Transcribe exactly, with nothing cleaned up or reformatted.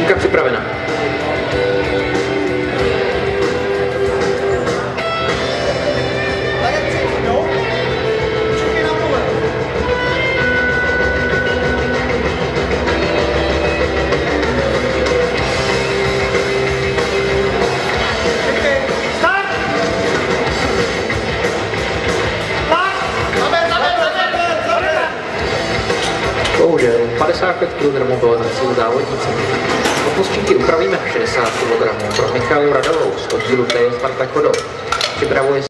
Šimka připravena. Bohužel, padesát pět kilogramů bylo na cíl závodnice. Opustníky upravíme na šedesát kilogramů pro Michalu Radovou z oddílu T S Spartak Chodov. Připravuje